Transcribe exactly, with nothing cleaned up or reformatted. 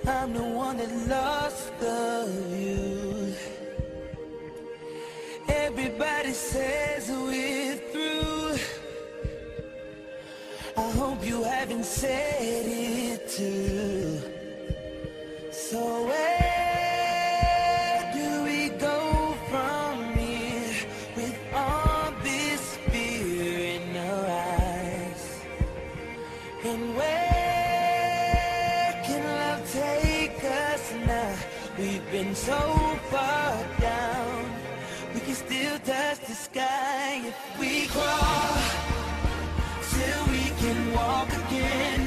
I'm the one that lost the view. Everybody says we're through. I hope you haven't said it too. So where do we go from here with all this fear in our eyes? And where can love take us now? We've been so far down, we can still touch the sky if we crawl till we can walk again.